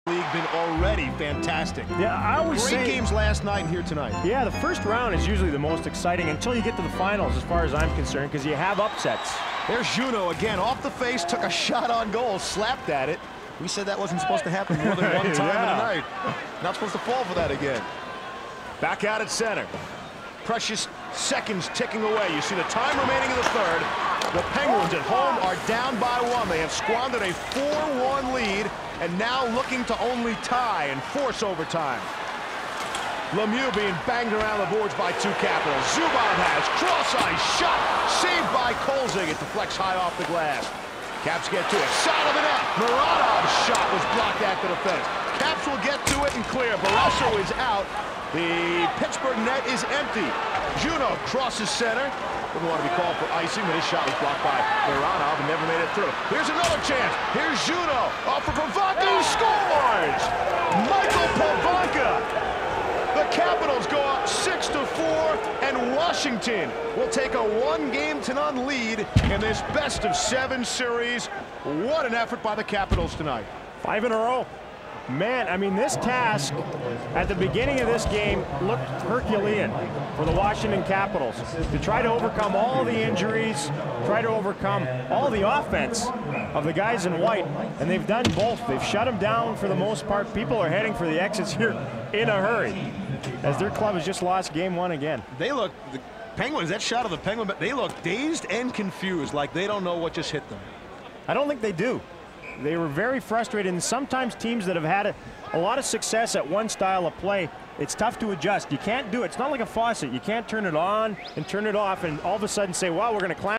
League been already fantastic. Yeah, I always say great games last night and here tonight. Yeah, the first round is usually the most exciting until you get to the finals, as far as I'm concerned, because you have upsets. There's Juneau again, off the face, took a shot on goal, slapped at it. We said that wasn't supposed to happen more than one time in a night. Not supposed to fall for that again. Back out at center. Precious seconds ticking away. You see the time remaining in the third. The Penguins at home are down by one. They have squandered a 4-1 lead and now looking to only tie and force overtime. Lemieux being banged around the boards by two Capitals. Zubov has cross-ice shot, saved by Kolzig. It deflects high off the glass. Caps get to it. Side of the net. Muratov's shot was blocked at the defense. Caps will get to it and clear. Barrasso is out. The Pittsburgh net is empty. Juneau crosses center. Didn't want to be called for icing, but his shot was blocked by Mironov and never made it through. Here's another chance. Here's Juneau. Off for Pivonka. He scores! Michael Pivonka. The Capitals go up 6-4, and Washington will take a 1-game-to-none lead in this best-of-7 series. What an effort by the Capitals tonight. 5 in a row. Man, I mean, this task at the beginning of this game looked Herculean for the Washington Capitals to try to overcome all the injuries, try to overcome all the offense of the guys in white, and they've done both. They've shut them down for the most part. People are heading for the exits here in a hurry as their club has just lost game one again. They look, the Penguins, that shot of the Penguin, but they look dazed and confused, like they don't know what just hit them. I don't think they do. They were very frustrated, and sometimes teams that have had a lot of success at one style of play, it's tough to adjust. You can't do it. It's not like a faucet. You can't turn it on and turn it off and all of a sudden say, wow, we're going to climb